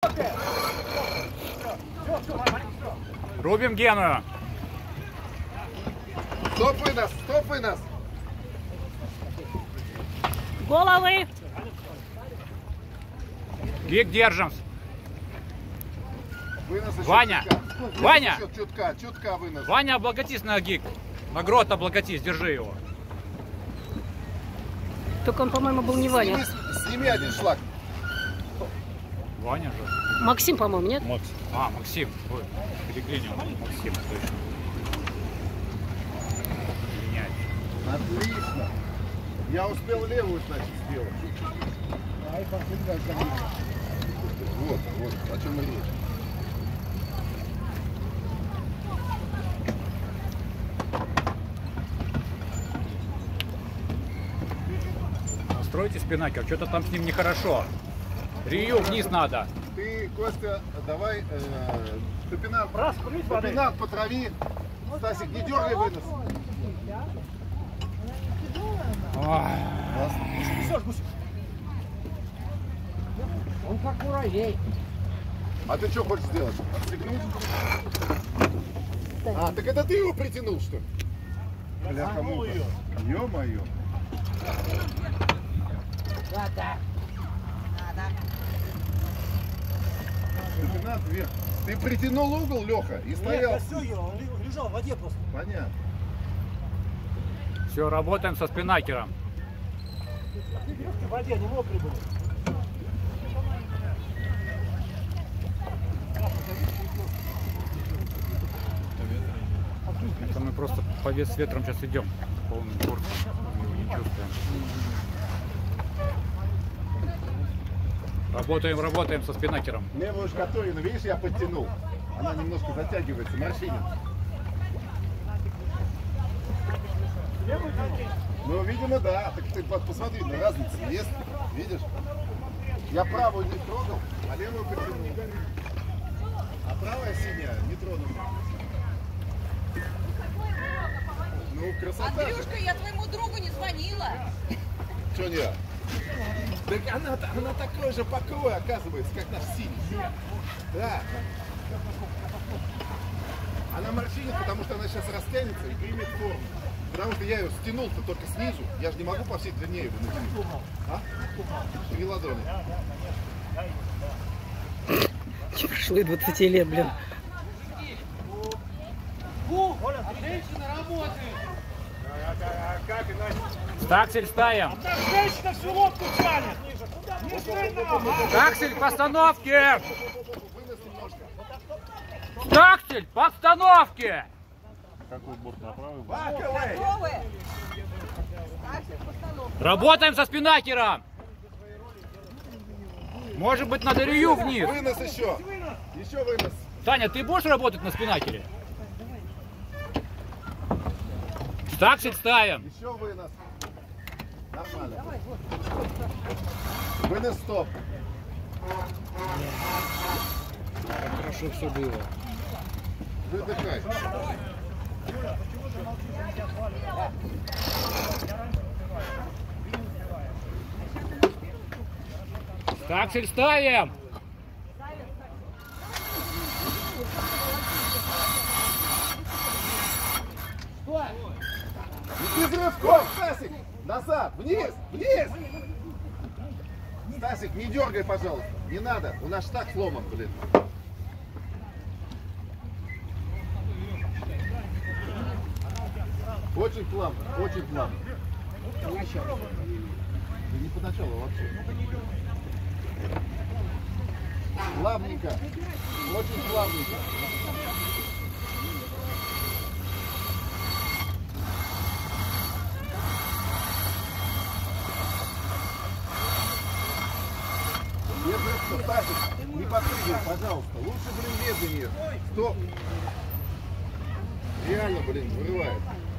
Рубим Гену. Стоп вынос, стоп вынос. Головы. Гик держим. Вынос еще Ваня! чутка. Ваня! Еще чутка вынос. Ваня, облокотись на гик. На грот облокотись, держи его. Только он, по-моему, был не Ваня. Сними один шлак. Ваня же. Максим, по-моему, нет? Макс. А, Максим. Ой, переклинил. Максим, точно. Менять. Отлично. Я успел левую, значит, сделать. Вот, вот, о чем и речь. Настройте спинакер, что-то там с ним нехорошо. Рию вниз надо. Ты, Костя, давай топинат потрави. Стасик, не дергай вынос. Он как муравей. А ты что хочешь сделать? Отстегнуть? А, так это ты его притянул, что ли? Бляха-муха. Ё-моё. Да. Топинат вверх. Ты притянул угол, Леха, и стоял. Нет, я все, он лежал в воде просто. Понятно. Все, работаем со спинакером. В воде, не мокрый был. Это мы просто по вес с ветром сейчас идем. Полный курс. Мы его не чувствуем. Работаем со спинакером. Левую шкатулину, видишь, я подтянул. Она немножко затягивается, морщинит. Ну, видимо, да. Так ты посмотри, на разница есть. Видишь? Я правую не трогал, а левую подтянул. А правая синяя не тронула. Ну, красота. Андрюшка, я твоему другу не звонила. Что не? Так она такой же покрой, оказывается, как наш синий. Да. Она морщинит, потому что она сейчас растянется и примет форму. Потому что я ее стянул-то только снизу. Я же не могу по всей длине его натянуть. А? 3 ладони. Прошло и 20 лет, блин. Женщина работает. Таксель ставим. Так женщина всю лодку тянет. Не знаю. Таксель к постановке. Таксель по остановке. Какой борт направил? Готовы? Работаем со спинакером. Может быть, надо рию вниз. Вынос еще. Еще вынос. Таня, ты будешь работать на спинакере? Таксель ставим. Еще вынос. Нормально. Вынос стоп. Хорошо все было. Выдыхай. Таксель ставим. И без рывков, Стасик! Назад! Вниз! Вниз! Стасик, не дергай, пожалуйста. Не надо. У нас штаг сломан, блин. Очень плавно, очень плавно. Да не поначалу вообще. Плавненько. Очень плавненько. Без Стасик, не подпрыгивай, пожалуйста. Лучше, блин, медленнее. Стоп. Реально, блин, вырывает.